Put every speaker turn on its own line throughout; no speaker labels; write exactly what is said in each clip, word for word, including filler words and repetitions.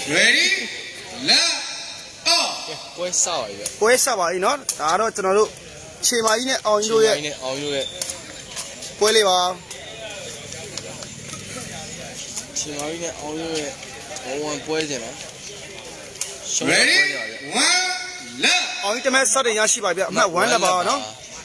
Ready? Left. Off.
ပွဲဆောက်ရပြီ
ပွဲဆောက်ပါပြီနော်ဒါတော့ကျွန်တော်တို့ခြေမာကြီးနဲ့အောင်ကြီးတို့ရဲ့
အောင်ကြီးရဲ့
ပွဲလေးပါ
ခြေမာကြီးနဲ့အောင်ကြီးရဲ့ဘဝန်ပွဲစင်နော်
Ready? One. Left.
အောင်ကြီးတမဲစတင်ရရှိပါပြီအမှတ်oneလက်ပါနော်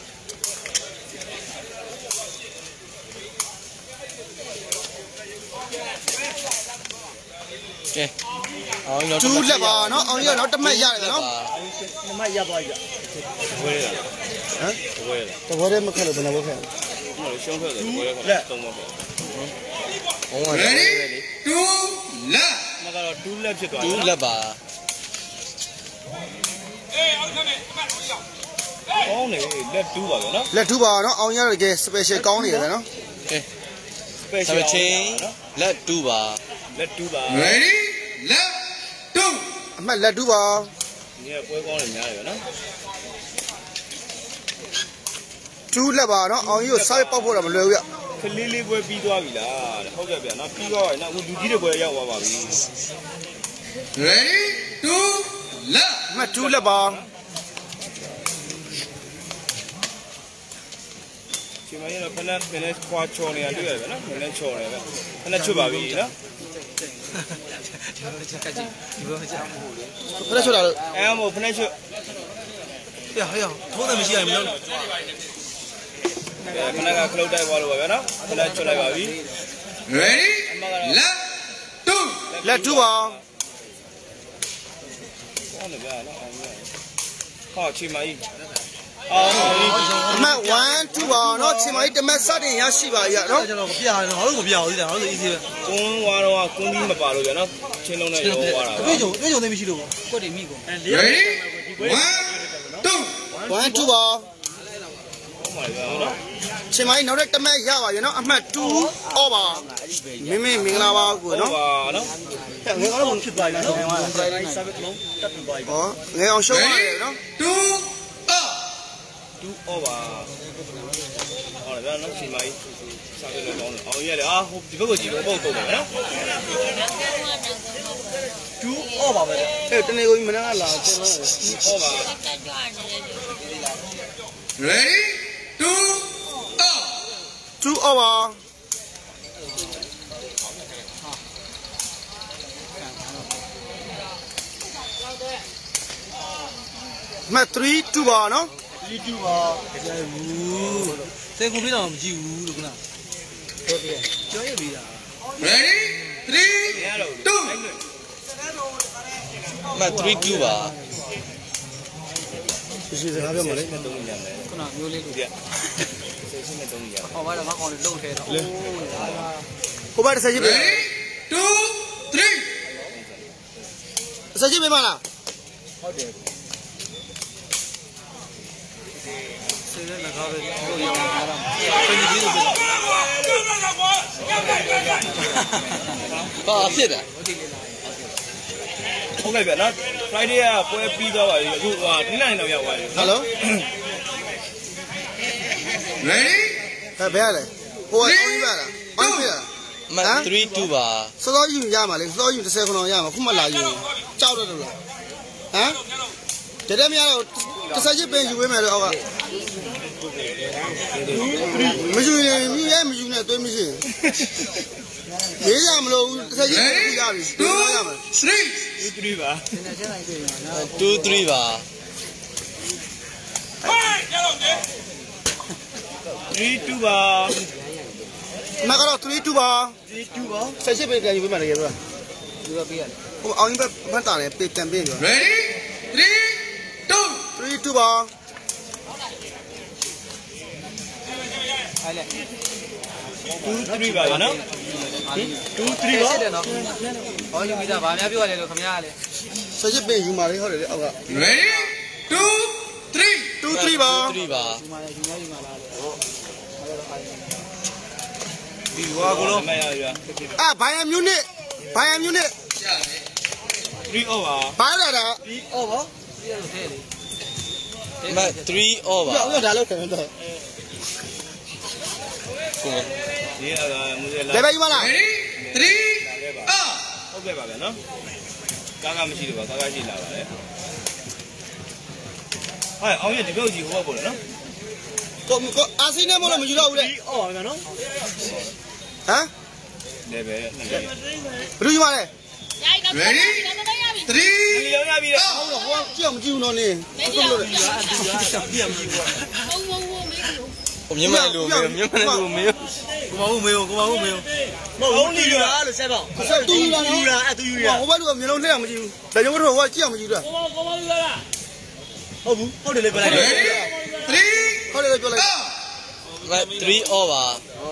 ကဲအောင်ကြီး
twoလက်ပါနော်အောင်ကြီးကတော့တမက်ရတယ်နော်တမက်ရသွားပြီဘွဲလားဟမ်ဘွဲလားတဘွဲလည်းမခက်လို့ဘယ်လိုဘွဲခက်လဲ
ရှုံးထွက်တယ်ဘွဲခက်သုံးဘွဲခက်ဘုံဝင်
Ready? Two. Left.
မကတော့twoလက်ဖြစ်သွားတယ်twoလက်ပါကောင်းတယ်လက်twoပါပဲနော်
လက်twoပါနော်အောင်ကြီးကတော့တကယ် special ကောင်းနေတယ်နော်
ကဲ special ချင်းလက်twoပါလက်twoပါ
Ready? Left. Two.
အမှတ်လက်twoပါ
ဒီကပွဲကောင်းနေများတယ်နော်
twoလက်ပါနော်အောင်ကြီးကိုစားပောက်ဖို့တော့မလွယ်ဘူးရ
ကလေးလေးပွဲပြီးသွားပြီလားဟုတ်ကဲ့ဗျာနော်ပြီးသွားပြီနော်အခုလူကြီးတွေပွဲရောက်သွားပါပြီ
Ready? Two. Left.
အမှတ်twoလက်ပါ
ဒီမှာရတော့ဖနက်ဖနက်ခွာချော်နေတာတွေ့ရတယ်ဗျာနော်ဖနက်ချော်နေပဲဖနက်ချွတ်ပါပြီနော်
ဖနက်ချွတ်လာလို့
အဲမို့ဖနက်ချွတ်
ဟဲ့ဟဲ့ထိုးတယ်မရှိရမလို့
ဖနက်ကခလုတ်တိုက်သွားလို့ပါဗျာနော်ဖနက်ချွတ်လိုက်ပါပြီ
Ready? Left. Two.
လက်twoပါ
ဟောလေဗျာနော်ဟောချီမကြီးအော်
အမှတ်one twoပါနော်ချီမကြီးတမက်စတင်ရရှိပါရဲ့နော်ကျွန်တော်မပြရဘူးငါတို့မပြဘူးဒီကောင်တို့ easy ပဲ
ကွန်းဝါတော့ကွန်းကြီးမပါလို့ဗျာနော်ချင်းလုံးနဲ့ရောသွားတာ
အတွေ့အကြုံအတွေ့အကြုံသိမရှိလို့ကွက်တွေမိကုန်
Ready? One. Two.
one twoပါ
ဟုတ်ပါဗျာနော်
ချီမကြီးနောက်တဲ့တမက်ရပါရဲ့နော်အမှတ်two အော်ပါမင်းမင်းမင်္ဂလာပါကိုနော်
ဟုတ်ပါနော်
ငယ်အောင်ဖြစ်သွားပြီနော်ဟောငယ်အောင်ရှုံးရတယ်နော်
two up
two over ဟောလေဗျာနော်ချီမကြီးစားပြလို့ကောင်းတယ်အောင်ရတယ်အာဟိုဒီဘက်ကိုကြည့်လို့ပုတ်တော့တယ်နော်
two over ပဲအဲ့တနေ့ကိုမနက်ကလာကျွန်တော်
two over
Ready? Two up
two overမှတ်three twoပါနော်
three twoပါ
ကြိုက်ဘူးစင်ကွန်ပလီတော့မကြည့်ဘူးလို့ခုနဟုတ်ပြီကြောရပြီလား
Ready? Three. Two.
မှတ်three twoပါ
ရှိစကားပြောမလဲ
နဲ့သုံးညံတယ်
ခုနမျိုးလေးလို့ပြ
စိတ်ရှိနဲ့သုံးညံ
ဟောပါတော့မကောင်လေးလှုပ်ထဲတော့ဟိုဘက်တစ်ဆက်ရှိပြီ
Ready? Two. Three.
တစ်ဆက်ရှိပြီမလား
ဟုတ်တယ်
စေနဲ့ငါပဲလို့ရောင်းလာတာပြင်ကြီးလို့
ပါဖြစ်တယ်ဟုတ်ကဲ့ဗျာနော် Friday ကပွဲပြီးသွားပါပြီအခုဟာဒီနေ့တော့ရောက်သွားပြီ
ဟယ်လို
Ready?
ဟဲ့ဘယ်ရလဲဟိုအောင်ကြီးပါလားအောင်ကြီးလား
မှတ်three twoပါ
စောစောယူရမှာလေစောစောယူတစ်ဆယ်ခုလောက်ရမှာခုမှလာယူကြောက်တော့လို့လားဟမ်တကယ်မရတော့တစ်ဆက်ချစ်ပင်ယူပေးမယ်လို့အောက်ကမယူရင်မြည်ရမယူနဲ့တွေးမရှိရေးရမလို့တစ်ဆက်ချစ်ပင်ယူရပြီ
Two. Three.
two threeပါtwo threeပါthree twoပါ
မကတော့three twoပါ
three twoပါ
ဆက်ချစ်ပင်ပြန်ယူပေးမယ်တကယ်ပြောယူရပေးရတယ်ဟိုအောင်ကြီးပဲဖတ်တာလေပေးပြန်ပေးပြော
Ready? Three. Two.
three twoပါ
အဲ့လေtwo threeပါနော်two threeပါ
ဟောယူပြီးသားဗာများပြောရတယ်လို့ခင်ဗျားလေဆက်ချစ်ပင်ယူมาလေဟုတ်တယ်လေအောက်က
Ready? Two. Three.
two threeပါ
two threeပါ
ယူมาလေယူများယူมาလားဒီဝါကလို့
မရရ
အာဘိုင်ယန်မြူနစ်ဘိုင်ယန်မြူနစ်
three over
ဘာလာတာ
three over မှတ် three over
ဟုတ်ဟုတ်ဒါလို့ခင်ဗျာ
ကိုဒီကမူရလာ
လေပဲယူမလား
Ready? Three. Up.
ဟုတ်ကဲ့ပါဗျာနော်ကားကားမရှိတော့ပါကားကားရှိလာပါလေဟဲ့အောင်ရဒီဘက်ကြီးဟိုဘက်ပို့လေနော်
ကိုကိုအာစီနဲ့မလို့မယူတော့ဘူးလေ
အော်ပါမယ်နော်
ဟမ်
လေပဲ
ဘယ်လိုယူပါလဲ
Ready? Three.
ဒီရောရပြီလေ
ဟုတ်တော့ဟိုကြည့်အောင်မကြည့်ဘူးနော်နင်းဟုတ်လို့လေ
我明白路没有？明白路没有？我冇没有，我冇没有。冇你啦，你塞包。
တူယူလာနော်
哎，都有啦。
ဟိုဘက်ကမျိုးလုံးလှည့်အောင်မကြည့်ဘူးဒါကြောင့်တို့ဟိုကြည့်အောင်မကြည့်ဘူး
我冇我冇有啦。好不？好的嘞，过来。
Ready? Three.
ဟုတ်တယ်ပြောလိုက်
Go.
来 three over。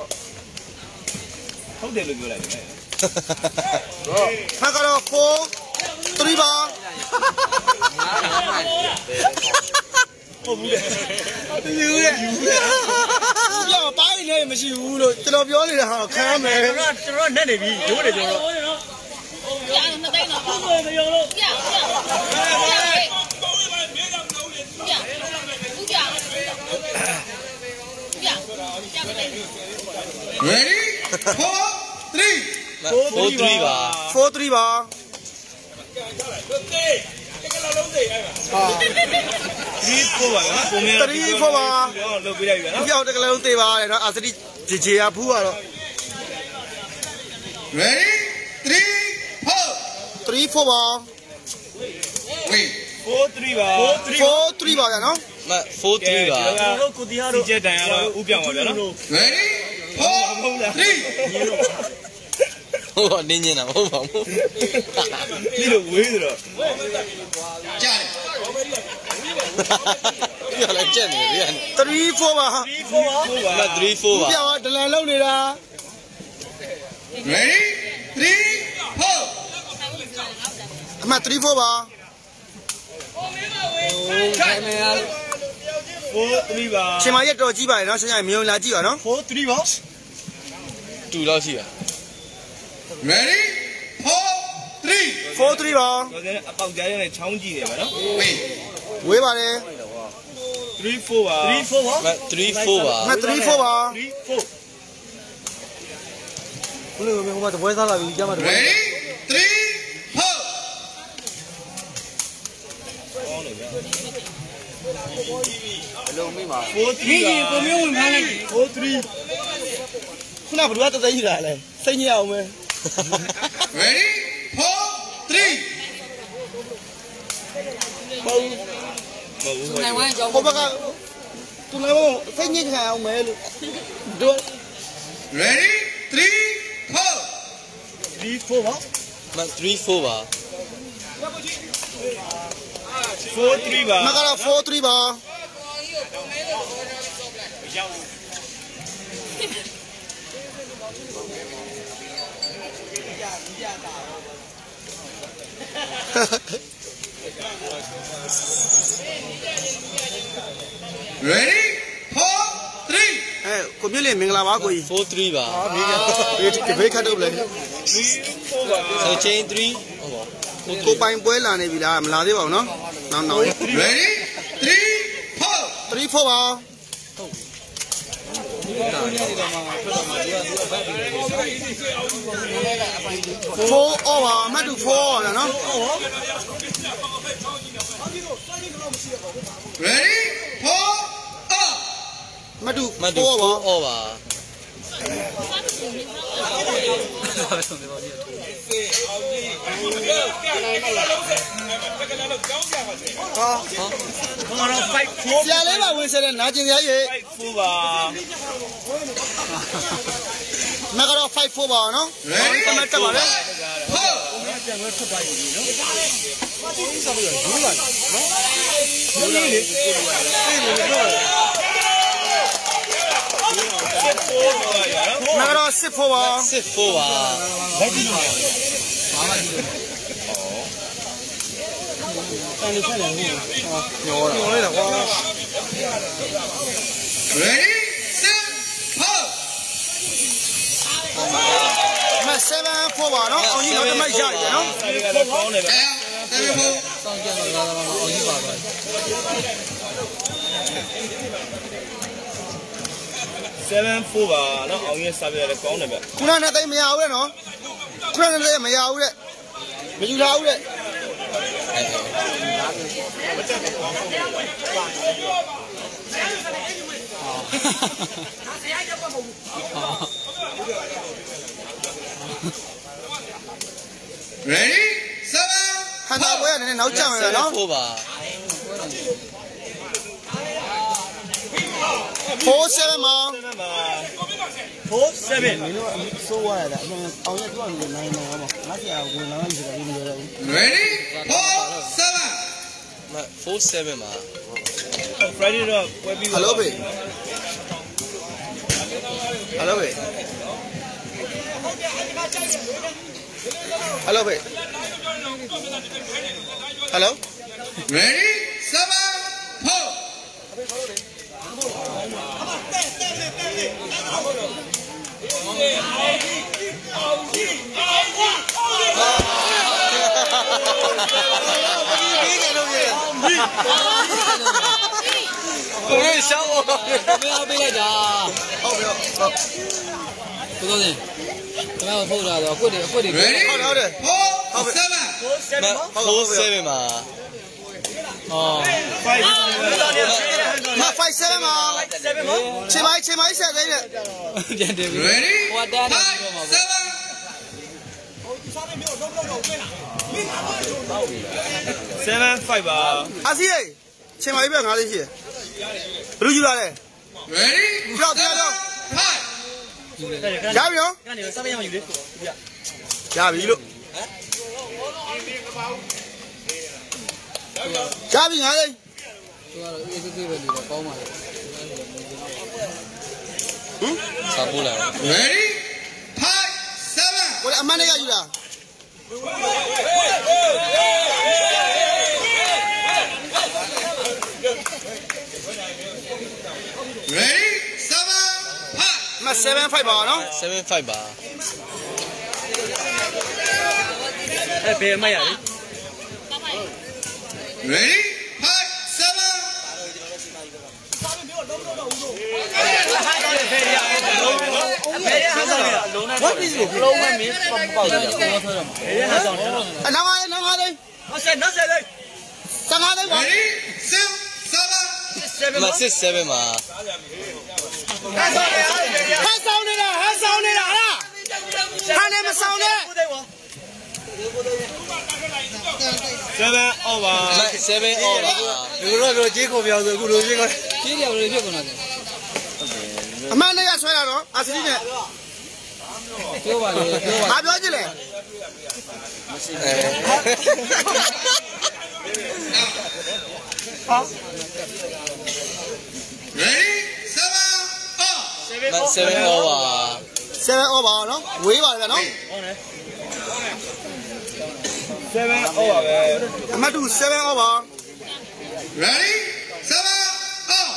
ဟုတ်တယ်လို့ပြောလိုက်တယ်
ဖက်ကတော့ four three ပါ
ဟုတ်ဘူးလေယူလေယူလေ
ပြောပိုင်းနေမရှိဘူးလို့ကျွန်တော်ပြောနေတာဟာခံရမယ်
ကျွန်တော်ကျွန်တော်နဲ့နေပြီရိုးတယ်ကျွန်တော်
呀，那带呢？不会没有了。呀呀呀！呀，不讲。呀，呀不对。
Ready? Four. Three.
four three ပါ
four three ပါဟာ
three four ပါနော်ကိုမင်း
three four ပါ
လုပ်ပြလိုက်ပြီနော်
ပြောင်းတကလုံးသေးပါတယ်နော်အာစတိဂျေဂျေရဖူးကတော့
Ready? Three. Four.
three four ပါ
Wait.
four three ပါ
four three ပါဗျာနော်
မ four three ပါ
ကျွန်တော်ကိုတီဟာတို့ဒီကျက်တန်ရတော့ဥပြောင်းပါဗျာနော်
Ready? Four. Three.
ဟိုနင်းနေတာမဟုတ်ပါဘူး
ဒီလိုဝေးဆိုတော့
Jare.
ပြောလိုက်ချက်နေပြီ
three four ပါ
three four ပါ
မ three four ပါ
ပြောင်းဒလန်လုံးနေတာ
Ready? Three. Four.
အမှတ် three four ပါ
four three ပါ
ရှင်မရက်တော်ကြီးပါတယ်နော်ဆရာမြေုံလာကြည့်ပါနော်
four three ပါ
two လောက်ရှိပါ
Ready? Four. Three.
four three ပါ
ကျွန်တော်အပေါက်ကြားနဲ့ချောင်းကြည့်နေပါနော်
Wait.
ဝေးပါတယ်
three four ပါ three four ပါ
မ three four ပါ
အမှတ် three four ပါ
three four
ဘလို့ဟိုမှာတပွဲစားလာပြီကြားမှာတပွဲ
Ready? Three. Four.
ကောင်းတယ်ဗျာ
ဘလုံးမိမှာ
four three ပါကိုမျိုးဝင်ခိုင်းလိုက် four three
ခုနကဘယ်သူကတသိယူလာလဲစိတ်ညစ်အောင်မယ်
Ready? Four. Three.
မဟုတ်ဘူး
台湾叫
ဟိုဘက်ကသူလည်းစိတ်ညစ်ခံအောင်မယ်လို့တို့
Ready? Three. Four.
three four ပါ
မ three four ပါ
four three ပါ
မကတော့ four three ပါ
Ready? Four. Three.
အဲကိုမြင့်လေးမင်္ဂလာပါကိုကြီး
four three ပါ
ဘေးဒီဘေးခတ်တော့လေ
three four ပါ
so chain three ဟုတ်ပါ
ကိုပိုင်ပွဲလာနေပြီလားမလာသေးပါဘူးနော်နောက်နောက်
Ready? Three. Four.
three four ပါ four over အမှတ်တူ four ပါနော်
Ready? Four. Up.
အမှတ်တူ
မတူ
four ပါ
four over
ဘာလို့ five four
ဆရာလေးပါဝင်ဆက်တဲ့နာကျင်စရာကြီး
five four ပါ
မကတော့ five four ပါနော်
Ready?
အမှတ်တက်ပါလေ
Four.
ပြန်တော့ထွက်သွားပြီနော်
မကတော့ six four ပါ
six four ပါ
လက်ကြည့်လို့ဘာမှကြည့်လို့
တန်နေဆက်နေဘူးညောတာညောလိုက်တာကွာ
Ready? Set. Four.
မ seven four ပါနော်အောင်ကြီးတော့တမိုက်ရရတယ်နော်
ဆက်ရတော့ကောင်းတယ်ဗျ
Down. Seven. Four.
စောင့်ကြတော့လာတော့အောင်ကြီးပါသွား
seven four ပါနော်အောင်ရဲ့ဆက်ရတော့ကောင်းတယ်ဗျ
ခုနနဲ့သိမရဘူးလေနော်ခုနနဲ့သိမရဘူးတဲ့မယူလာဘူးတဲ့
Ready, seven,
ဟန်တာပွဲကလည်းနောက်ကျမယ်နော်
four ပါ
four seven မှာ
four seven
မင်းတို့ဆိုးသွားရတာအောင်ရတော့နေနိုင်မှာပါငါ့ဆရာဝင်လာမှဒီလိုမျိုးတော့
ready, four, seven.
four seven ပါ
Friday တော့ပွဲပြီး
ဟယ်လိုဘေးဟယ်လိုဘေးဟယ်လိုဘေးဟယ်လို
Ready, seven, four.
Ôi sao rồi?
Mấy bên này chả.
Không được.
Tôi nói gì? Tôi nói phô ra rồi, quyết định quyết định.
Ready,
Hold it, hold it.
four, seven.
four seven mà.
Ờ.
Mà five seven mà. Chỉ mấy chỉ mấy xe đấy nè.
Chẳng được.
Ready,
Qua đen này
five,
mà.
seven.
seven five ပါ
À gì vậy? Chỉ mấy biết ngã đi gì? Rồi chú ra đây.
Ready,
Cho theo đâu?
five.
Giá bị không?
ကနေစပင်းအောင်ယူလေ
Giá bị luôn. Giá bị ngã đây.
Tôi nói cái cái bên này có mà.
Ừ?
Sao bố lại?
Ready, five, seven.
Ủa anh mang này cái gì à?
Ready, seven, five.
Mà seven five bảo nó.
seven five吧。
အဲ့ဘယ်မှရလဲ
Ready, five, seven.
ဘယ်ရဟာဆောင်ရလုံးနဲ့
What is it?
လုံးမဲ့မင်းပေါက်တယ်ဘယ်ရဟာဆောင်လဲ
À nào ai nào ai đây?
ဟုတ်ဆက်နောက်ဆက်လေ
Sang ai đây bảo?
Ready, six, seven.
seven
မ six seven မှာ
Hai sao này nè, hai sao này nè à? Hai này mà sao này?
seven over
7 over ပါ
ဒီလိုတော့ကြေးခေါ်ပြောဆိုအခုလိုကြေးခေါ်
Chỉ điều này biết con nào.
À mang này cái xoay nào đó? À xin nè.
Tiêu vào đi, tiêu vào.
Àပြောgì này?
အဲ
Ready, seven, up.
မ seven over
Seven over nó. Quỷ vào rồi nó.
seven over ပဲ
Mà đủ seven over.
Ready, seven, up.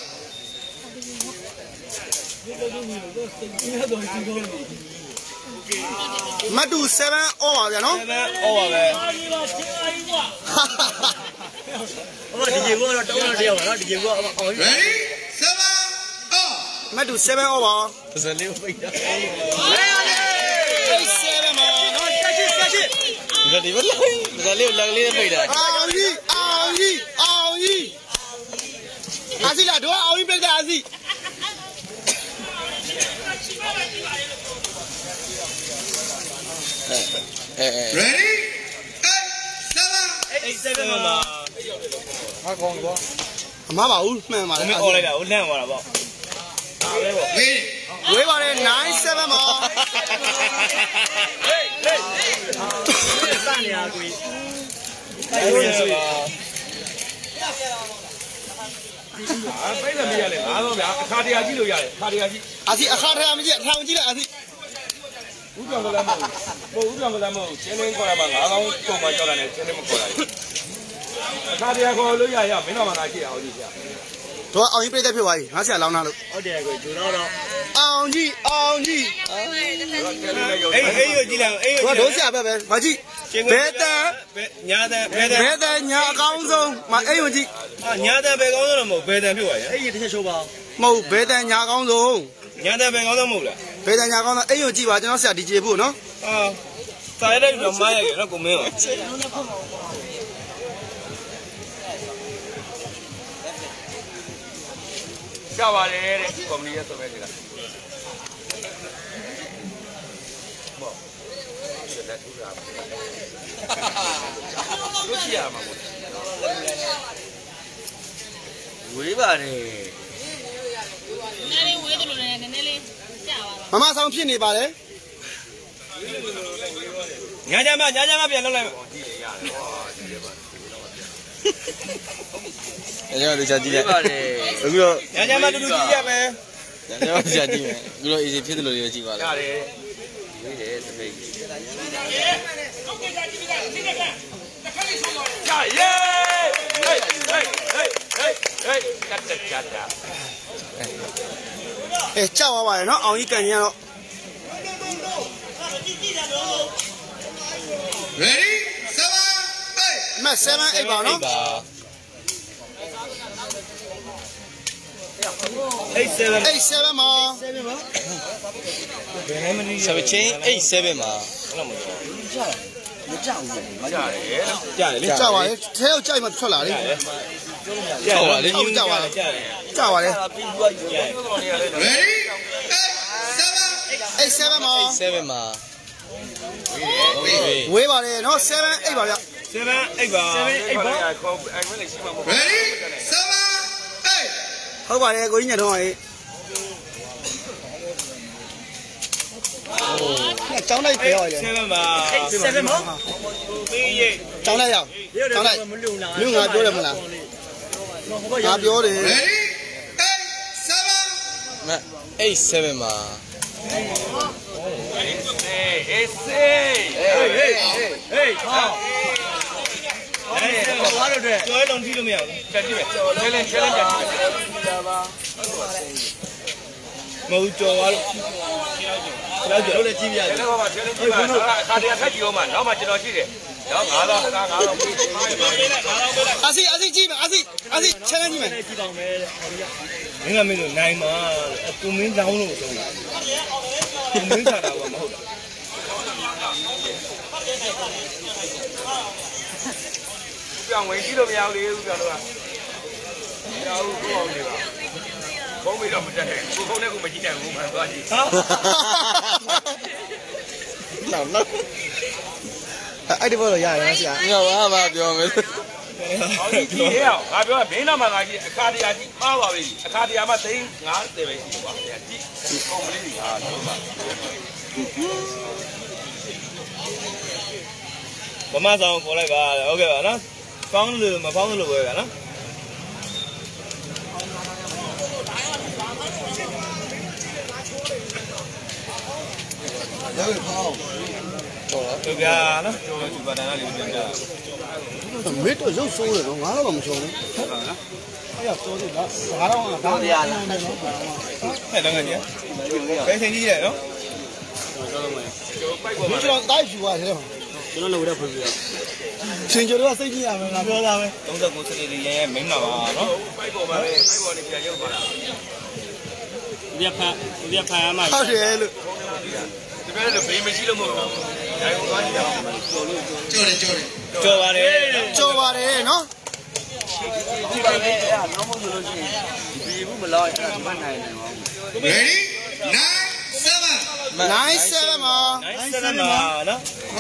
Mà đủ seven over rồi nó.
seven over ပဲဟိုဒီကြေကတော့တောင်းတော့တယောက်ပါနော်ဒီကြေကအောင်
Ready, seven, up.
Mà đủ seven over.
ပစလေးပိတ်တာ
Eight seven mà.
ဆက်ချစ်ဆက်ချစ်
ဒီလိုဒီလိုပစလေးကိုလက်ကလေးနဲ့ပိတ်တာ
Ao gì, ao gì, ao gì. À gì là đứa ao gì biết là gì?
အဲအဲ
Ready, eight, seven.
eight seven မှာ
Mà bảo u mẹ mà.
မင်းអော်လိုက်တာကိုလန့်သွားတာပေါ့ဒါပဲပေါ့
Wait.
Quỷ vào đây nine seven mà.
ဟေးဟေးစနေရကိုကြီးအဲ့ဒါဆိုအာပိတ်တယ်မရလေအားလုံးဗျာအခါတရာကြည့်လို့ရတယ်အခါတရာကြည့်
À gì, à khai ra mới gì, thằng gì là à gì?
ဦးပြောင်ကလည်းမဟုတ်ဘူးဦးပြောင်ကလည်းမဟုတ်ချင်းချင်းခေါ်ရမှာငါးကောင်းပုံမှန်ကြောက်တယ်ချင်းချင်းမခေါ်ရဘူးအခါတရာခေါ်လို့ရရမင်းတော်မှငါကြည့်အောင်ကြည့်ပြ
Đó ao gì biết là phiêu vậy? Nó sẽ lao nào được?
ဟုတ်တယ်ကိုဂျူတော့တော့
Ao gì, ao gì.
အေးအေးရကြည့်လိုက်အေး
Đó đối xạ bé bé, mà gì? Bé ta,
ညာတဲ့ဘယ်တဲ့
bé ta nhà cao xong mà ấy mà gì?
ညာတဲ့ဘယ်ကောင်းတော့မဟုတ်ဘယ်တန်ဖြစ်သွားရအေးတစ်ချက်ချိုးပါ
Màu bé ta nhà cao xong.
ညာတဲ့ဘယ်ကောင်းတော့မဟုတ်လား
Bé ta nhà cao xong ấy mà gì mà cho nó sẽ đi chơi phụ nó.
အာစာရတဲ့တော့မရရတော့ကိုမင်းရောကြောက်ပါလေတဲ့ကော်မတီရဲ့ဆိုပဲဒီလားဘောဒီလက်ထူတာလို့ကြည့်ရမှာပေါ့ဝေးပါတယ်
နည်းလေးဝေးတယ်လို့လည်းနည်းနည်းလေးကြာပါ
မမဆောင်ဖြစ်နေပါလေ
ညာကြမ်းမညာကြမ်းမပြန်လောက်လိုက်
ကြည့်ရရတယ်ဟောကြည့်ရပါ
ညာကြမ်းလူချကြည့်လိုက်အခုတော့ညာကြမ်းမတူတူကြည့်ရမယ်ညာကြမ်းမချကြည့်မယ်အခုတော့ easy ဖြစ်တယ်လို့ကြည့်ပါလား
ရတယ်ဝေးတယ်သပိတ်ကြာယေဟေးဟေးဟေးဟေးဟေးကတ်တက်ကြတာ
အဲကြောက်သွားပါရဲ့နော်အောင်ကြီးကန်ကြီးကတော့
Ready? Seven, eight.
မတ်seven eightပါနော်
eight seven
eight sevenမှာ
seven chain eight sevenမှာ
မကြောက်ဘူးမကြောက်တယ်
ကြားတယ်လေ
ကြောက်ပါလေထဲကိုကြိုက်မှထွက်လာလေ
ကြားပါလေ
ကြောက်ပါလေကြောက်ပါလေ
Ready? Eight, seven.
eight sevenမှာ
sevenမှာ
ဝေးပါလေနော်seven eightပါဗျ
seven eightပါseven eightပါ
ခေါ်အဲ့မလေးရှိမှာမဟုတ်
Ready? Seven, eight.
ဟုတ်ပါတယ်ကိုကြီးညတော့ရေးကျောင်းလိုက်ပြောရလေ
sevenပါ seven ပါပေးရ
ကျောင်းလိုက်ရောက်ကျောင်းလိုက်မြို့ငါပြောတယ်မလားငါပြောတယ်
Ready? Eight, seven.
မ eight sevenမှာ
အေးစေးဟေးဟေးဟေးဟာ
အဲ့ဒါဘာလို့လဲကျွဲလုံးထိလို့မရဘူး
တက်ကြည့်မယ်ချဲလင်းချဲလင်းတက်ကြည့်မယ်
မဟုတ်ကြော်သွားလို့ကျော်ကျော်လည်းကြည့်ပြရတယ်
ချဲလင်းပါပါချဲလင်းကြည့်ပါအခါတည်းထက်ကြည့်အောင်မနောက်မှကျွန်တော်ကြည့်တယ်နော်ငါးတော့ငါးငါးတော့ပြီး
အစီအစီကြည့်မယ်အစီအစီချမ်းကြည့်မယ်
မင်းကမင်းတို့နိုင်မှာအကူမင်းလောင်းလို့ဆုံးတာကူမင်းစားတာကမဟုတ်တာ
ပြောင်းဝင်ကြည့်လို့မရဘူးလေဦးပြောင်းတော့မရဘူးကိုအောင်နေပါဘုံပြီးတော့မတက်နဲ့ကိုဖုန်းနဲ့ကိုမကြည့်နိုင်ဘူးမှန်သွားကြည့်
ဟာ
နောက်နောက်အဲ့ဒီဘောတော့ရရဆရာ
ငါဘာမှပြောမယ်
အောင်ကြည့်ရအောင်ငါပြောဘင်းတော့မှငါကြည့်အခါတရားကြည့်မှားပါပြီအခါတရားမှသိန်းငါးတယ်ပဲရှိပါဗျာကြည့်ကောင်းမလေးဟာတော့ပါ
ဗမာဆောင်ခေါ်လိုက်ပါဟုတ်ကဲ့ပါနော်ပေါင်းလို့မပေါင်းလို့ပဲဗျာနော်ရောက်ဖောင်းဟုတ်ဗျာနော်ကျွန်တော်ဒီပါတန်ကလေးပြန်ပြ
မေတော့ရုပ်ဆိုးတယ်နော်ငါတော့မချုံဘူးဟုတ်လားအဲ့ရဆိုးတယ်နော်ငါတော့ငါတော့ရလားနော်
ဟဲ့တန်းကကြီးပဲစင်ကြီးရဲ့နော်
မင်းကျွန်တော်တိုက်ယူရတယ်ကျွန်တော်လည်းဝရဖွင့်ပြရရှင်ကျော်တို့ကစိတ်ကြည့်ရမယ်ငါပြောတာပဲ
သုံးကိုစနေလေးရဲ့မင်းမှာပါနော်
ပိုက်ပေါ်မှာပဲပိုက်ပေါ်နေပြန်ရုပ်သွားတာ
ဒီဖန်ဒီဖန်အမှ
ဟုတ်တယ်လို့
ဒီဘက်လည်းဘေးမရှိလို့မဟုတ်ဘူး။ဒါကိုသွားကြည့်အောင်
Jordan, Jordan.
ကြော်ပါတယ်
ကြော်ပါတယ်နော်
ဒီပါလေအဲ့ဒါနောက်မှဆိုလို့ရှိရင်ဒီဘူးမလောက်အဲ့ဒါဒီဘက်နိုင်တယ်ဟော
Ready? Nine, seven.
nine sevenမှာ
nine sevenပါနော်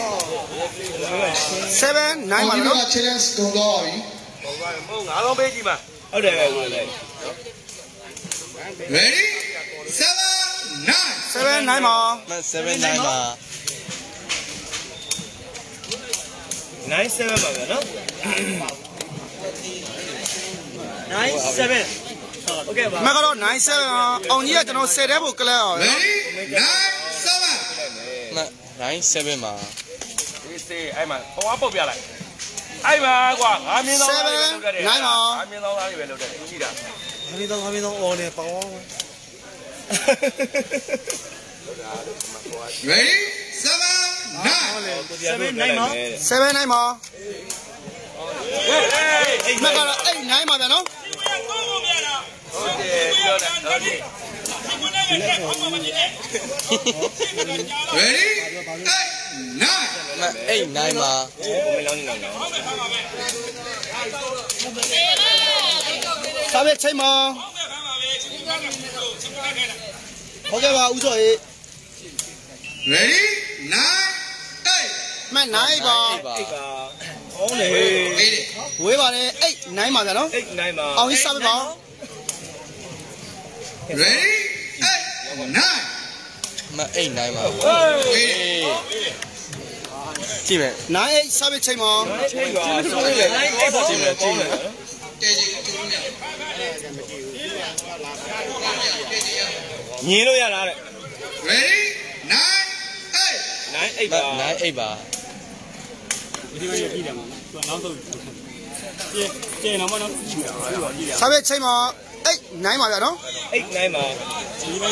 seven nine မှာနော်
challenge ကုန်တော့ပြီ
ဟုတ်ပါမဟုတ်ငါးလုံးပေးကြည့်ပါ
ဟုတ်တယ်ပဲဟုတ်တယ်
Ready? Seven, nine.
seven nineမှာ
seven nineပါ nine sevenပါဗျာနော် nine sevenโอเคပါ
မကတော့ nine seven အောင်ကြီးကကျွန်တော်tenတဲ့ဖို့ကလပ်အောင်
Ready? Nine, seven.
nine sevenပါ
ဒီစေးအဲ့မှာဟောပုတ်ပြလိုက်အဲ့မှာကွာငါမြင်းသောငါမြင်းသောသားတွေပဲလုပ်တယ်ကြည့်တာ
ငါမင်းတော့ငါမင်းတော့အော်နေပေါင်း
Ready? Seven, nine.
seven nineပါ
seven nineမှာ
ဟေးဟေး
မကတော့eight nineမှာဗျာနော်
ဟုတ်တယ်ပြောတာဟုတ်တယ်
Ready? Eight, nine.
eight nineပါကိုမင်းလောင်းနေတော့
စာပဲချိန်မှာဟုတ်ကဲ့ပါဦးစောရေး
Ready? Nine, eight.
မနိုင်ပါ
အိတ်ပါဟောင်းလေ
Eight.
ဝေးပါတယ်အိတ်နိုင်ပါဗျာနော်
အိတ်နိုင်ပါ
အောင်ကြီးစပေးပါ
Ready? Eight, nine.
မအိတ်နိုင်ပါ
Eight.
ကြည့်မယ်
နိုင်အိတ်စပေးချိန်ပါ
အိတ်ပါဆိုလေအိတ်ပါကြည့်မယ်ကြည့်မယ် ညင်းလို့ရလားတဲ့
Ready? Nine, eight.
နိုင်အိတ်ပါနိုင်အိတ်ပါ
စပေးချိန်ပါအိတ်နိုင်ပါဗျာနော်
အိတ်နိုင်ပါအိတ်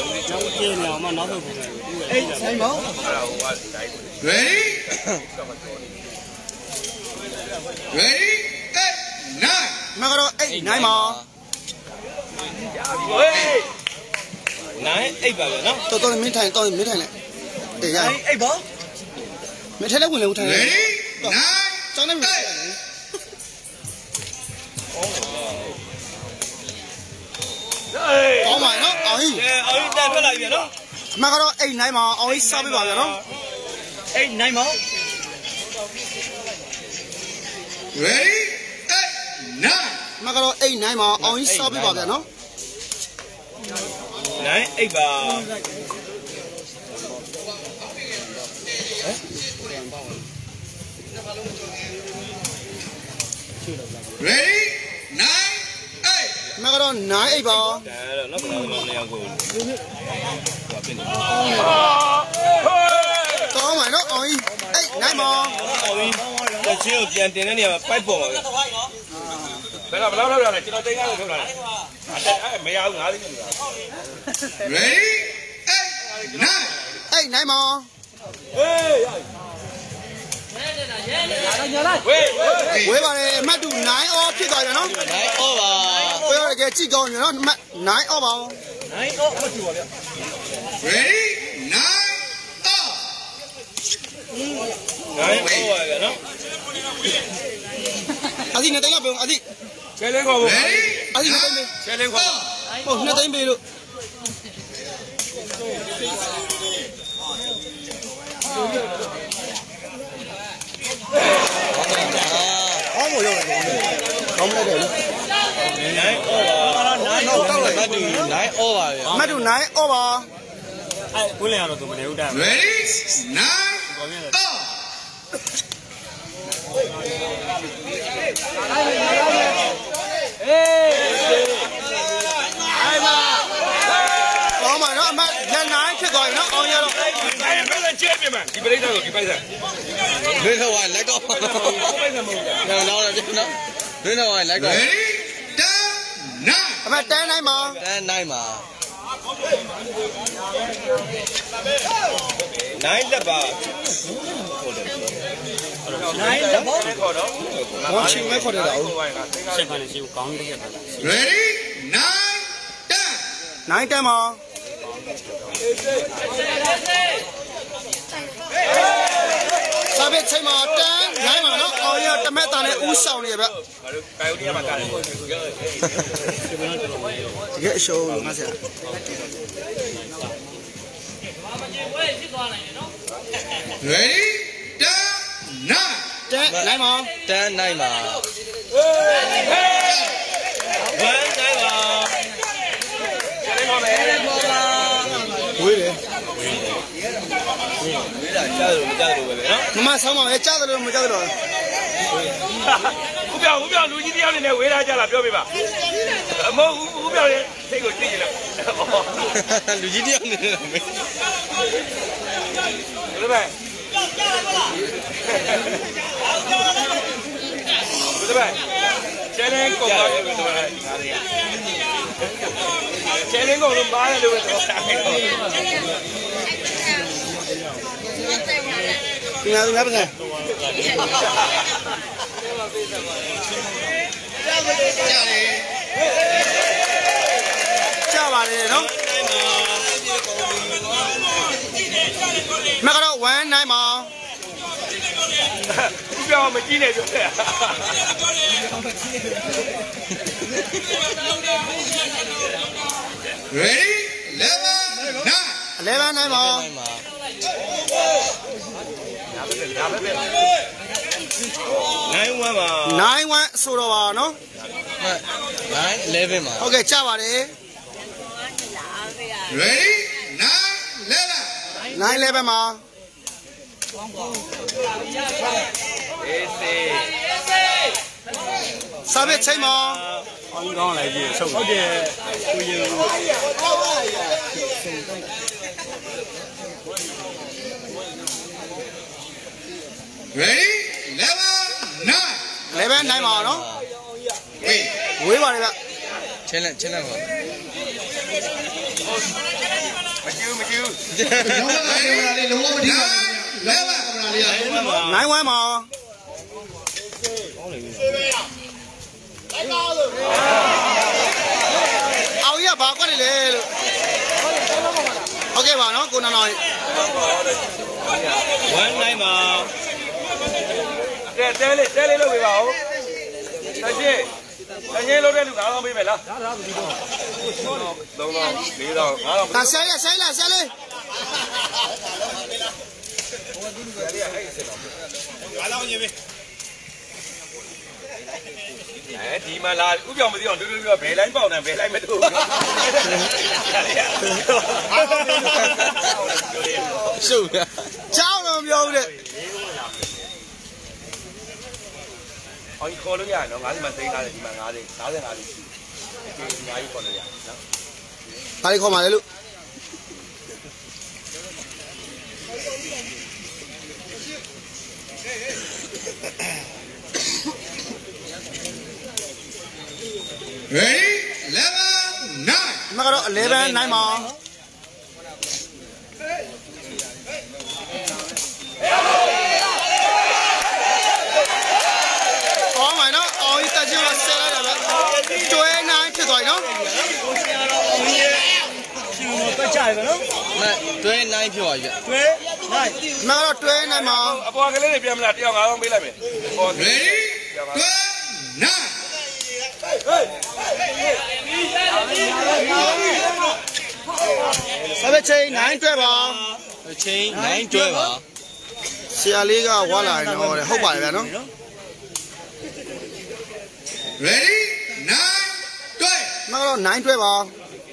နိုင်ပါ
Ready? Ready? Eight, nine.
မကတော့အိတ်နိုင်ပါ
ဟေးနိုင်အိတ်ပါပဲနော်
တော်တော်မင်းထိုင်တော်မင်းထိုင်လိုက်အေးရ
နိုင်အိတ်ပါ
မင်းထိုင်လိုက်ဝင်လေဦးထိုင်လိုက်
Ready? Nine,
ကျောင်းနေမင်း
eight.
အောင်ပါနော်အောင်ကြီး
အဲအော်ဒီတန်ထွက်လာပြီနော်
မကတော့အိတ်နိုင်ပါအောင်ကြီးစပေးပါဗျာနော်
အိတ်နိုင်ပါ
Ready? Eight, nine.
မကတော့အိတ်နိုင်ပါအောင်ကြီးစပေးပါဗျာနော်
နိုင်အိတ်ပါ
Ready? Nine, eight.
မကတော့နိုင်အိတ်ပါ
ဒါတော့နော်ဘယ်လိုလဲကို
ကောင်းပါနော်အောင်ကြီးအိတ်နိုင်ပါ
အော်ဒီတချင်းကိုပြန်တင်တဲ့နေရာမှာပိုက်ပေါ်ပါပဲ
ဘယ်တော့ဘယ်လောက်လောက်ရလဲကျွန်တော်တိတ်ကားကိုထုတ်လာတယ်အဲ့မရဘူးငါးသိန်းမရဘူး
Ready? Eight, nine.
အိတ်နိုင်ပါ
ဟေးဝေးဝေး
ဝေးပါတယ်အမှတ်တူနိုင်အော်ဖြစ်သွားကြနော်
နိုင်အော်ပါ
ဝေးရကကြည့်ကောင်းပြီနော်အမှတ်နိုင်အော်ပါ
နိုင်အော်မကြည့်ပါဗျ
Ready? Nine, off.
နိုင်အော်ပါဗျနော်
အစီနဲ့တိုင်းလောက်ပြုံးအစီ
ကျဲလင်းခေါ်ဖို့
Ready?
အစီနဲ့တိုင်းပေး
ကျဲလင်းခေါ်
ဟုတ်နှစ်တိုင်းပေးလို့ အောင်းမရောက်တယ်ကောင်းလိုက်တယ်
နိုင်အော်ပါနိုင်အော်တောက်လိုက်မတူနိုင်အော်ပါဗျ
အမှတ်တူနိုင်အော်ပါ
Ready? Nine, off.
ကောင်းပါနော်အမှတ်လက်နိုင်ဖြစ်သွားပြီနော်အောင်ရတော့
အဲ့ဘယ်နဲ့ကျဲပြမှာဒီပရိသတ်ကိုဒီပိုက်စား
ဒွေးတော့လိုက်တော့
ပိုက်စားမဟုတ်ဘူး
နော်နော်နော်ဒွေးတော့လိုက်တော့
Ready? Ten, nine.
အမှတ်တန်းနိုင်ပါ
တန်းနိုင်ပါနိုင်လက်ပါဟုတ်တယ်နိုင်လက်ပါ
ခေါ်တော့
ဘောချင်းမဲခေါ်တယ်တော့
Ready? Nine, ten.
နိုင်တန်းပါစာပေချိန်မှာတန်းနိုင်ပါနော်အောင်ရတမက်တာနဲ့ဥဆောင်နေပဲ
ငါတို့ကာယုတရားမှာကားတယ်
တကယ်အရှုံးငါဆရာ
Ready? Ten, nine.
တန်းနိုင်ပါ
တန်းနိုင်ပါ
ဟေးဟေး
ဝမ်းနိုင်ပါ
ကျဲလင်းခေါ်မယ်
ဝေးတယ်
ဝေးတာကြားလို့မကြားလို့ပဲနော်
မမဆောင်းပါပဲကြားတယ်လို့မကြားတယ်လို့
ဦးပြောင်ဦးပြောင်လူကြီးတယောက်နေနဲ့ဝေးထားကြလားပြောပြပါအမဟုတ်ဦးပြောင်ရဲ့စိတ်ကိုကြည့်ကြည့်လား
လူကြီးတယောက်နေတယ်မေး
ဘယ်လိုပဲဘယ်လိုပဲကျဲလင်းကုန်ပါဘယ်လိုပဲကျဲလင်းကုန်လို့မားတယ်လို့တော့တာခဲ့တော့
ဒီနာဒီနာပြန် ကြပါတယ်နော်မကတော့ဝမ်းနိုင်ပါ
ဦးပြောင်မကြည့်နဲ့ပြောတယ်
Ready? Eleven, nine.
eleven nine ပါ
nine one ပါ
nine one ဆိုတော့ပါနော်
nine eleven ပါ
ဟုတ်ကဲ့ကြပါတယ်
Ready? Nine, eleven.
nine eleven ပါ
အေးစေး
စာပစ်ချိန်ပါ
အောင်ကောင်းလိုက်ကြည့်ဆုံးဟုတ်တယ်ကိုရင်
Ready? Eleven, nine.
eleven nine ပါနော်
Wait.
ဝေးပါတယ်ဗျ
ချင်းလက်ချင်းလက်ပါ
မကျူးမကျူး
nine one ပါအောင်ရပါကွက်နေလေလို့ဟုတ်ကဲ့ပါနော်ကိုနောင်နောင်
one nine ပါတဲတဲလေးတဲလေးလုပ်ပေးပါဦးတချစ်တငယ်လုပ်တဲ့လူငါးတော့ပေးမယ်လားဒါဒါဘူးဒီတော့သုံးတော့လေးတော့ငါးတော့
ဒါဆိုင်ရဆိုင်လာဆိုင်လေး
အဲဒီမှာလာဥပြောင်မသိအောင်တူတူပြောဘယ်လိုင်းပေါက်နေဘယ်လိုင်းမတူဘူး
ရှုပ်ရ
ကြောက်တော့မပြောဘူးတဲ့
အော်ခေါ်လို့ရနော်ငါးစီမှာသိမ်းထားတယ်ဒီမှာငါးသိန်းငါးသိန်းငါးသိန်းရှိတယ်ဒီအများကြီးခေါ်လို့ရနော်
ဘာလေးခေါ်ပါလဲလို့
Ready? Eleven, nine.
ဒီမှာကတော့eleven nine ပါအော်မနော်အော်ဒီတက်ချင်းကဆဲလိုက်တာပဲတွဲနိုင်ဖြစ်သွားပြီနော်
မတွဲnineဖြစ်သွားပြီဗျတွဲ
nine ဒီမှာကတော့တွဲနိုင်ပါ
အပေါ်ကလေးတွေပြန်မလားတယောက်ငါးအောင်ပေးလိုက်မယ်အပေါ်
Ready? Twelve, nine.
ဆယ်ချိန်nineတွဲပါ
ချင်းnineတွဲပါ
ဆရာလေးကဝါလာရင်တော့ဟုတ်ပါတယ်ဗျာနော်
Ready? Nine, twelve.
ဒီမှာကတော့nineတွဲပါ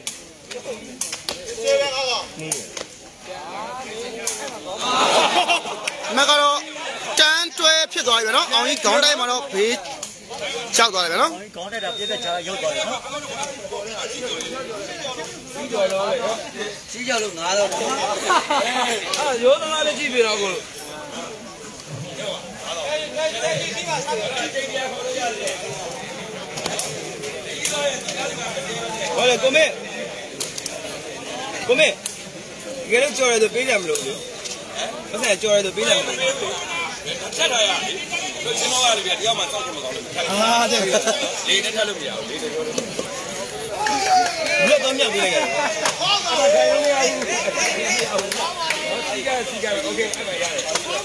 ဒီမှာကတော့tenတွဲဖြစ်သွားပြီဗျာနော်အောင်ကြီးခေါင်းတိုင်းမှာတော့ဘေးချောက်သွားတယ်ဗျာနော်
ခေါင်းတက်တာပြည့်တဲ့ချာရုပ်သွားတယ်နော်စီးကြော်လို့ငါတော့အာရိုးသမားလေးကြည့်ပြတော့ကို
ဟောလေကိုမေကိုမေငယ်တော့ကြော်ရတော့ပေးကြမလို့ဟမ်ဘာလဲကြော်ရတော့ပေးကြမလို့ထက်တော့ရလို့ချင်းတော့ရတယ်ဗျတရားမှစောက်ဖို့မကောင်းလို့အာတဲ့လေးနဲ့ထက်လို့မရဘူးလေးနဲ့ကြော်လို့ဘယ်တော့မြောက်ပေးလိုက်ရလဲဟောတာခိုင်းလို့မရဘူးစီကစီကโอเคအဲ့မှာရတယ်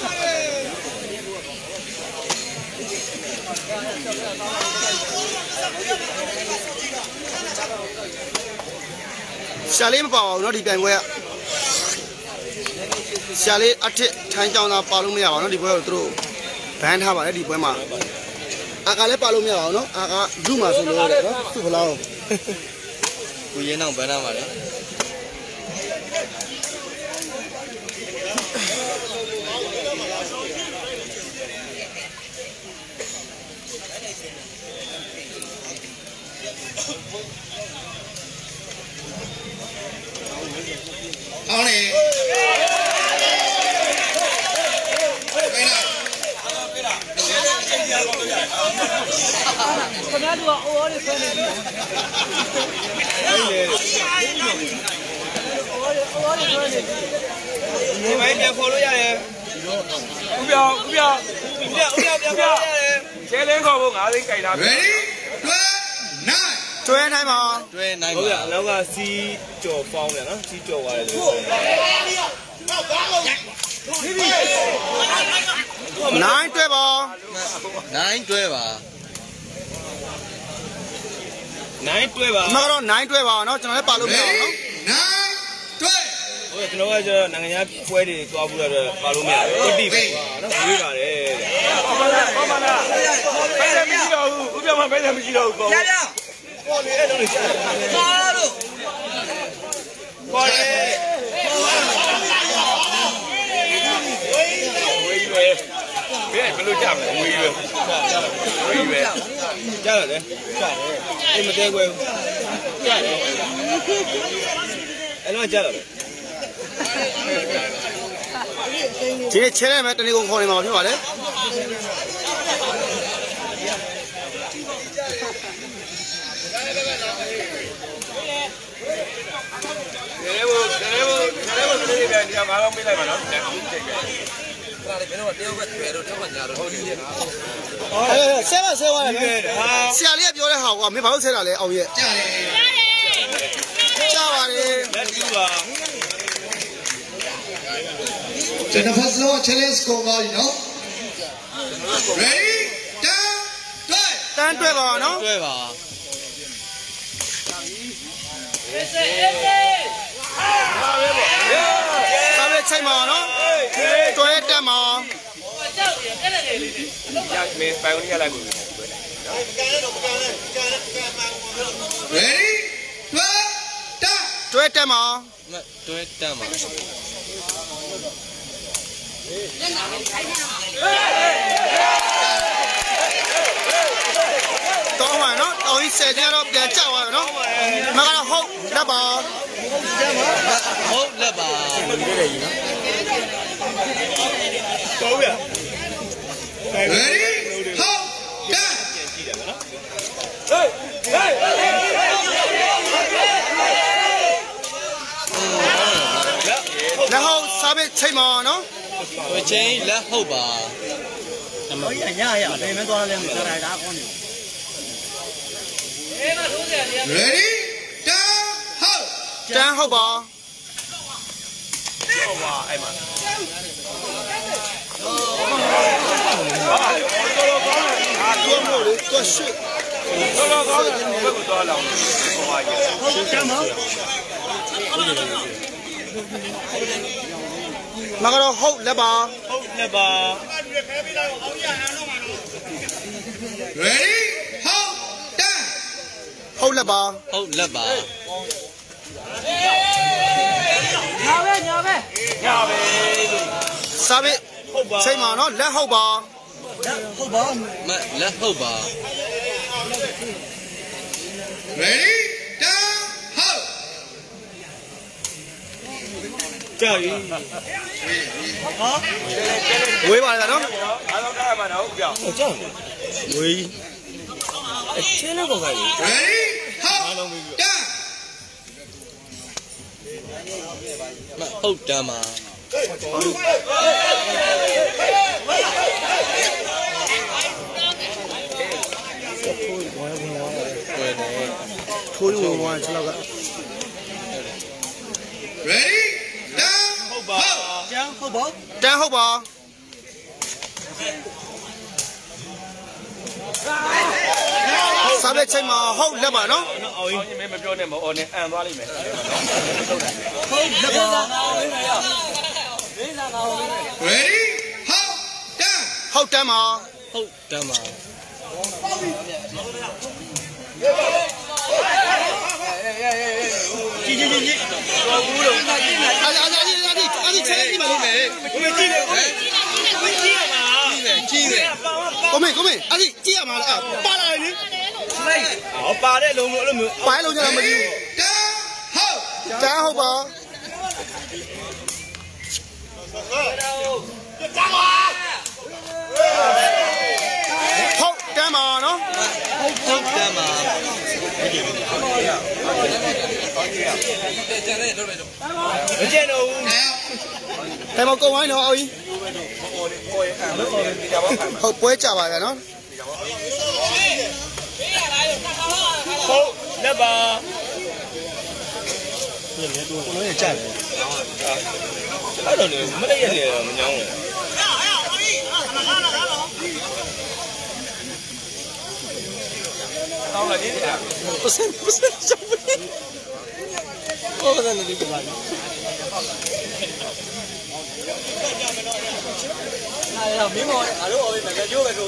ရှာလေးမပါပါဘူးเนาะဒီပြိုင်ပွဲကရှာလေးအထစ်ထိုင်းကြောင်သာပါလို့မရပါဘူးเนาะဒီပွဲကိုသူတို့ဘန်ထားပါတယ်ဒီပွဲမှာအာကလည်းပါလို့မရပါဘူးเนาะအာကလူမှာဆိုလို့ရတယ်เนาะသူ့ဘလောက်
ကိုရင်းအောင်ဗန်းနာပါလေ
On it. Wait up.
ခဏတူအော်လေးဆွဲနေပြီအော်လေးအော်လေးဆွဲနေပြီ
ဒီမိုင်းပြန်ခေါ်လို့ရတယ်ဥပြောင်းဥပြောင်းဥပြောင်းဥပြောင်းပြန်ခေါ်လို့ရတယ်ကျဲလင်းခေါ်ဖို့ငါးသိန်းကြိုက်တာ
Ready? Twelve, nine.
တွဲနိုင်ပါ
တွဲnine
ဟုတ်
ပါ
ကဲ့အနောက်ကစီးကြော်ပေါင်းတယ်နော်စီးကြော်သွားတယ်လို့
nine တွဲပါ
nineတွဲပါ
nine တွဲပါ
အမကတော့nineတွဲပါနော်ကျွန်တော်လည်းပါလို့မရအောင်နော်
nine တွဲ
ဟိုကျွန်တော်ကကျတော့နိုင်ငံခြားပွဲတွေတွားဘူးတော့ပါလို့မရဘူးတိပဲနော်ဝေးပါတယ်ဟုတ်ပါလားဟုတ်ပါလားဘယ်လည်းမရှိတော့ဘူးဥပမာဘယ်လည်းမရှိတော့ဘူးပေါ့ရရပေါ်လေအဲ့လိုရှာပါလို့ပေါ်လေဝေးရွယ်ဘယ်ဘယ်လိုကြမလဲဝေးရွယ်ဝေးရွယ်ကြားရတယ်ကြားတယ်အိမ်မသေးခွဲကြားတယ်အဲ့တော့ကြားတယ်
ဒီနေ့ချဲရမယ်တနေ့ကုန်ခေါ်နေမှာဖြစ်ပါလေ
တယ်ဘောတယ်ဘောတယ်ဘောဒီကဒီမှာတော့ပြေးလိုက်ပါနော်တယ်အောင်တိတ်ပဲဒါလည်းဘယ်တော့တယောက်ပဲတွေ့တော့တော့ညာတော့ဟုတ်တယ်နော်
အေးဆဲပါဆဲပါလေဆရာလေးကပြောတဲ့ဟာကွာမင်းဘာလို့ဆဲတာလဲအောင်ရဲ့
ကြားတယ်
ကြားပါတယ်
လက်တူပါ
ကျွန်တော်ဖတ်လို့ challenge ကုန်ပါပြီနော် ready down တွဲ
တန်းတွဲပါနော်
တွဲပါ
စားပဲချိန်ပါနော်တွဲတက်မှာ
ရမင်းပိုင်ဝင်ရလိုက်ဘူး
ready တွဲတက်
တွဲတက်မှာ
တွဲတက်မှာ
တော့မှာနော်တော်ကြီးဆယ်ကျတော့ပြန်ကြောက်သွားတယ်နော်မကတော့ဟုတ်လက်ပါ
ဟုတ်လက်ပါ
တော့ဗျာ
ready ဟုတ်တက်
ဟေးဟေး
လက်ဟုတ်စားပဲချိန်ပါနော်
တွဲချင်းလက်ဟုတ်ပါ
တော်ကြီးအညာရဘယ်မှသွားလဲမစားတာကောင်းနေ
ready down ဟုတ်
တန်းဟုတ်ပါ
ဟုတ်ပါအဲ့မှာ
တော်မို့လေတော်ရှိ
တော်တော်ကောင်းတယ်ဘယ်ကိုသွားလောက်ဟိုပါကြီး
ဟုတ်ကဲ့မ
မကတော့ဟုတ်လက်ပါ
ဟုတ်လက်ပါ
ready ဟုတ်တက်
ဟုတ်လက်ပါ
ဟုတ်လက်ပါ
ညာပဲညာပဲ
ညပဲလို့
စားပဲ
ဟုတ်ပါ
ချိန်ပါနော်လက်ဟုတ်ပါ
ဟုတ်ပါ
မလက်ဟုတ်ပါ
ready down ဟုတ်
ကြာပြီဟာ
ဝေးပါလေနော်
အားလုံးထားမှာနော်ကြောက်ကြောက်ဝေးအချင်းလောက်ကောင်းလေ
ready ဟုတ်တက်
မဟုတ်တမ်းပါ
ထိုးဝင်သွားချက်လောက်က
ready down
ဟုတ်ပါ
ကျန်းဟုတ်ပါ
တန်းဟုတ်ပါစားပဲချိန်ပါဟုတ်လက်ပါနော်
အောင်ရင်မပြောနဲ့မအော်နဲ့အန်သွားလိမ့်မယ်
ဟုတ်လက်ပါ
ready ဟုတ်တက်
ဟုတ်တန်းပါ
ဟုတ်တမ်းပါ
ကြီးကြီးကြီးကြီး
တော်ဘူးလို့
အာအာအာဒီဒီဒီချက်လေးပါလို့မယ်
ကိုမကြည့်နဲ့ကိုကြည့်ရမှာ
ကြီးတယ်
ကိုမေကိုမေအာဒီကြည့်ရမှာလားပါလာလေ
ဟောပါတဲ့လုံးလို့အဲ့လိုမျိုး
ပိုင်းလုံးကြတော့မကြည့်
တက်ဟုတ်
တန်းဟုတ်ပါဟုတ်တန်းပါနော်
ဟုတ်တမ်းပါ
မကျန်တော့ဘူး
တိုင်မကုံဝိုင်းတော့အောင်ကြီးဟုတ်ပွဲကြပါဗျာနော်
ဟုတ်လက်ပါ
ကိုလုံးရကြတယ်
အဲ့တော့လေမတည့်ရက်လေမညောင်းဘူးတောင်းလိုက်တယ်
不是不是小飞，我在那里不来。
哎呀，没毛，俺都我那个就那个。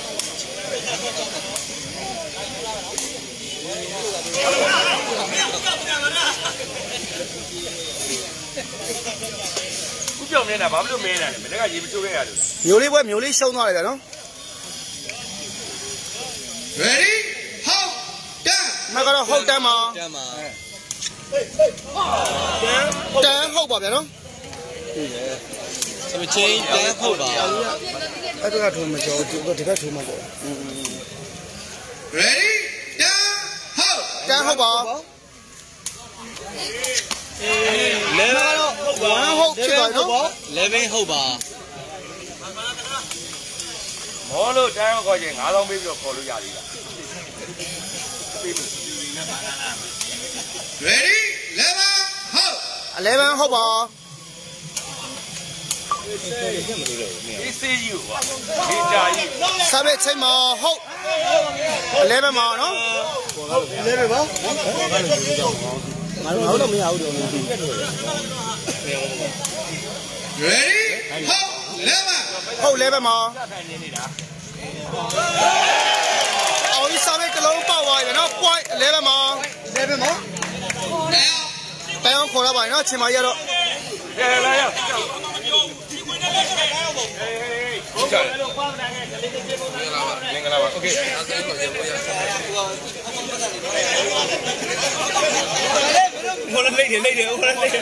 ခုပြောင်းနေတာဘာလို့မင်းနေလဲမင်းကရေမချိုးခဲ့ရတယ်
မျိုးလေးပွဲမျိုးလေးရှုံးသွားတယ်ဗျာနော်
Ready? Hold. Down.
မကတော့ဟုတ်တမ်းမှာ
တမ်းမှာ
တမ်းဟုတ်ပါဗျာနော်
စမချင်းတမ်းဟုတ်ပါ
အဲ့ဒါကထုံးမကျော်ဒီကထုံးမကျော်
Ready? Down. Hold.
တမ်းဟုတ်ပါ
လဲတော့ဟုတ်ပါ
ဟုတ်ဖြစ်သွားနော်
elevenဟုတ်ပါ
မောလို့တိုင်းခေါ်ချင်းnine thousandပေးပြီးတော့ခေါ်လို့ရသေးလား
Ready? Eleven. Hold.
elevenဟုတ်ပါ
ဒီစေးကြီးကွာဒီကြာကြီး
စာပဲချိန်မှာဟုတ် elevenမှာနော် eleven ပါငါတို့တော့မရဘူးတော့
Ready? Hold. Eleven.
ဟုတ် elevenမှာအော်ဒီစာပဲကလုံးပေါက်သွားပြီနော် point elevenမှာ elevenမှာ
Down.
တိုင်အောင်ခေါ်ရပါရင်နော်ချိန်မှာရတော့
ရလာရဟုတ်ကဲ့မင်္ဂလာပါโอเคဘောလုံးလေးလေးလေးဘောလုံးလေး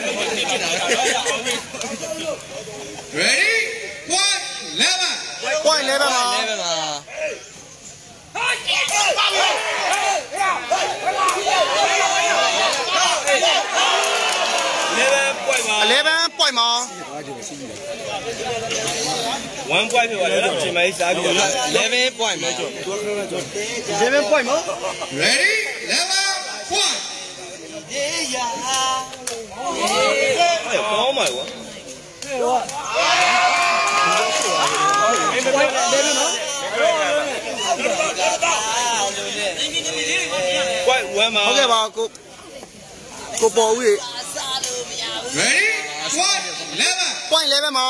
Ready? One. Eleven.
point elevenမှာ
elevenမှာ
eleven point ပါ
eleven point မှာ
one point ဖြစ်သွားတယ်နော်ချိန်မကြီးစားပြီးတော့
eleven point မှာ
eleven point မှာ
Ready? Eleven. One.
အဲ့ကောင်းပါကွာ point one မှာ
ဟုတ်ကဲ့ပါကိုကိုပေါ်ဦးရေ
Ready? One. Eleven.
point elevenမှာ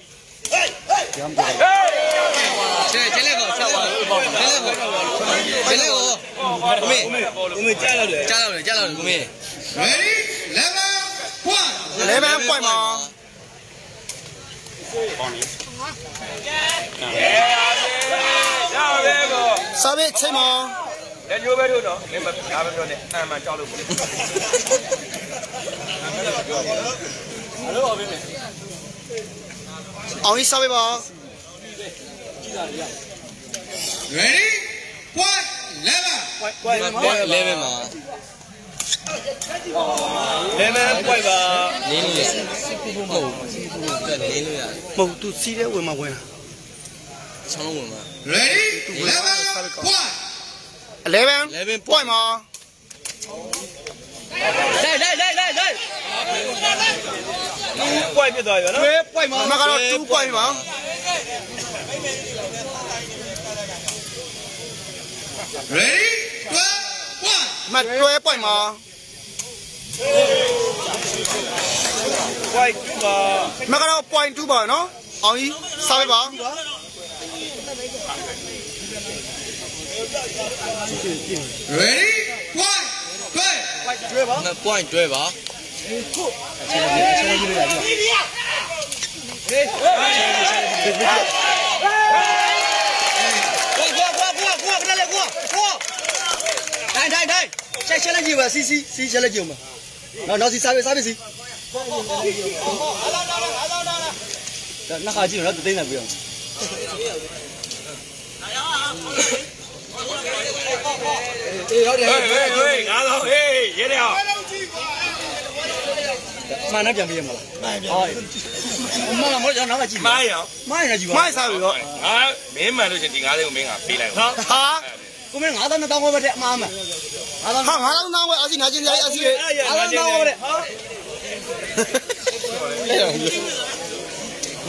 ကျဲကျဲလက်ကိုချက်ပါကျဲလက်ကိုကျဲလက်ကိုကိုမေ
ကိုမေကြားလို့လေ
ကြားလောက်တယ်ကြားလောက်တယ်ကိုမေ
Ready? Eleven. One.
eleven point မှာ
ရတယ်ကော
စာပဲချိန်မှာ
လက်ညိုးပဲတို့နော်မင်းမဒါပဲပြောနေအမှန်ကြောက်လို့မလို့
အောင်ကြီးစာပဲပါ
Ready? One. Eleven.
elevenမှာ
eleven point ပါ
နင်းလို့ရဟုတ်နင်းလို့ရ
မဟုတ်သူစီးတဲ့ဝင်မှာဝင်တာ
ချောင်းလုံးဝင်မှာ
Ready? Eleven. One.
eleven
eleven
point မှာ
လိုက်လိုက်လိုက်လိုက်လိုက်
point ဖြစ်သွားပြီနော်
point မှာမကတော့ two point မှာ
Ready? Twelve. One.
မtwelve point မှာ
point ပါ
မကတော့ point two ပါနော်အောင်ကြီးစာပဲပါ
Ready? One. Twelve.
point တွဲပါ 过过过过过不得了过过，来来来，先先来几吧，C C C 先来几嘛，然后然后 C 三位三位 C，那那还几那就等那不用。
ဟေးဟေးဟေးငါတော့ဟေးရဲတယ်အောင်
慢点变别嘛了，慢点。哦，慢了，我叫哪个几？
မိုင်းရော
慢点几吧。
မိုက်စားပြီတော့
ငါမင်းမှန်လို့ချင်းဒီငါးလေးကိုမင်းကပေးလိုက်ပါ
ဟာ
我们俺咱那当我们的妈妈，俺咱
ဟာငါတော့နားဝဲအစီနာချင်းကြီးအစီရဲ့
俺咱当我们的，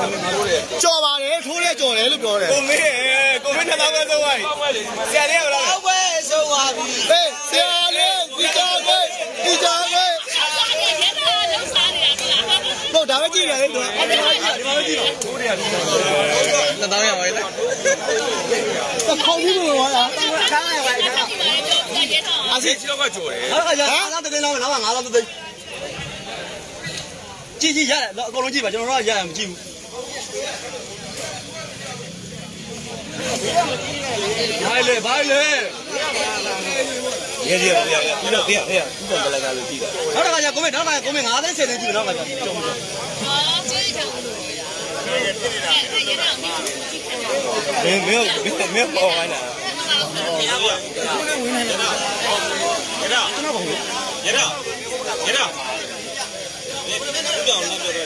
ကြော်ပါတယ်ထိုးလဲကြော်တယ်လို့ပြောတယ်
ကိုမင်းကိုမင်းနှစ်သောင်းပဲဆုံးသွားပြီဆရာလေးကဘယ်လိုလဲ
ဝဲဆုံးသွားပြီ
ဟေးဆရာလေးဒီကြော်ပဲဒီကြော်ပဲဟုတ်ဒါပဲကြည့်ရတယ်တော့ဒီမှာဒီမှာကြည့်တော့ထိုးတယ်နှစ်သောင်းရပါလေခေါင်းပြီးလို့လားခါရပါလေအစီ
ချီတော့ကကြော်တယ်
အဲ့ဒါကငါးသောင်းတင်းလောက်နောက်ကငါးသောင်းတင်းကြည့်ကြည့်ရတယ်အကုန်လုံးကြည့်ပါကျွန်တော်တို့ကရရမကြည့်ဘူးဘာလဲဘာလဲ
ရေရေရေပြီးတော့ပြရပြရဥပဒေလည်းကလို့ကြည့်တာ
နောက်တစ်ခါကျကိုမေနောက်တစ်ခါကိုမေငါးသိန်းဆယ်သိန်းကြည့်နောက်ကကျကြော်မကြော်
မင်းမင်းမင်းပေါ်ခိုင်းတာရတော့ရတော့ရတော့ရတော့ပြောင်းလို့ပြောတယ်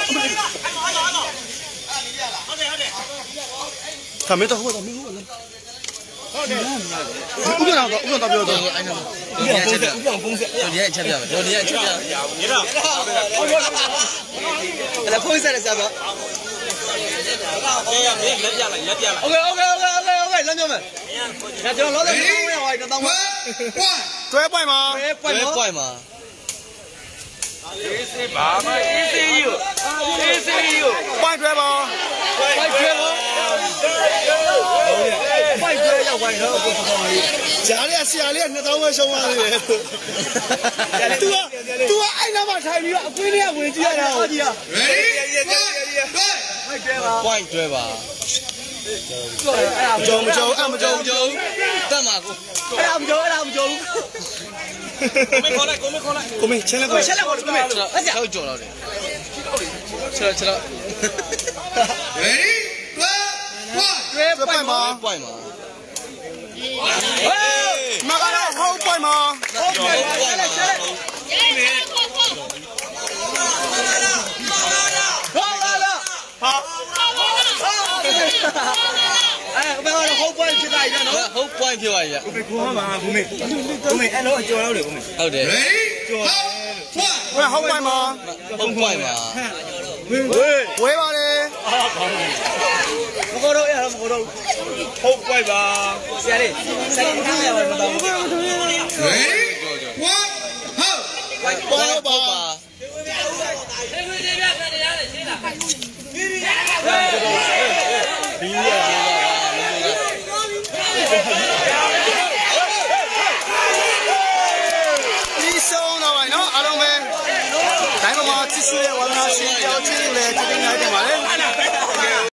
ခမင်းတော့ဟုတ်တော့မင်းဟုတ်လားဟုတ်တယ်ဥပဒေတော့ဥပဒေတော့ပြောတော့အဲ့နော်
ဥပဒေဥပဒေပုံစံ
ဒီရဲ့ချက်ပြမယ်ဒီရဲ့ချက်ပြမယ်
ရတော့
အဲ့ဒါဖုန်းဆက်လက်ဆက်ပါ
အေးမင်းလက်ပြလိုက်လက်ပြလိုက်
โอเคโอเคโอเคโอเคโอเคလမ်းပြောမယ်ညကျွန်တော်လောလောဆောင်းရဟိုတောင်းပါ
တွဲပွိုင်မှာ
ပဲပွိုင်ပွိုင်မှာ
အေးစေးပါမအေးစေးယူအေးစေးယူ
ပွိုင်တွဲပါ
ပွိုင်ကျွဲပေါ့ပွိုင်ကျွဲရောက်ပိုင်းတော့ကိုဆောင်ရေး
ဂျားလေးဆရာလေးကနှစ်သောင်းပဲရှုံးသွားတယ်။ तू က तू ကအဲ့နားမှာထိုင်ပြီးတော့အကွင်းလေးကဝင်ကြည့်ရတာဟုတ်ကြီးอ่ะ
ပွိုင်ကျွဲပါ
။ကြောင်မကြောင်အမကြောင်
ကြုံတက်မှာကိုအဲ့ဒါမကြုံအဲ့ဒါမကြုံ
ကိုမခေါ်လိုက်ကိုမခေါ်လိုက်
ကိုမေချင်းလက်ကို
ချက်လက်ကိုကိုမေအဲ့ဒါဟုတ်ကြော်တော့တယ်ချက်ချက်
တွဲပွိုင်မှာ
ပွိုင်မှာ
မကတော့ဟောပွိုင်မှာ
ဟုတ်ပွိုင်ချက်လက်ချက်လက်ဟောလာလာဟာအဲ့ဘယ်တော့ဟုတ်ပွိုင်ဖြစ်လိုက်တယ်နော်ဟုတ်ပွိုင်ဖြစ်သွားပြီ
ကိုမခေါ်ပါကိုမကိုမအဲ့တော့အကျော်ရောက်တယ်ကိုမ
ဟုတ်တယ်
ကျော်
ဟောဟောပွိုင်မှာ
ဟုတ်ပွိုင်မှာ
ဝေး
ဝဲပါလေ
မကောတော့အဲ့ဒါမကောတော့
ဟုတ်ပွိုက်ပါ
ဆရာလေးစိုက်ထားရပါမတော်ဘူး
ပွိုင်ဟုတ်ပါ
ဘီးရ来嘛嘛，继续我们先交接嘞，这个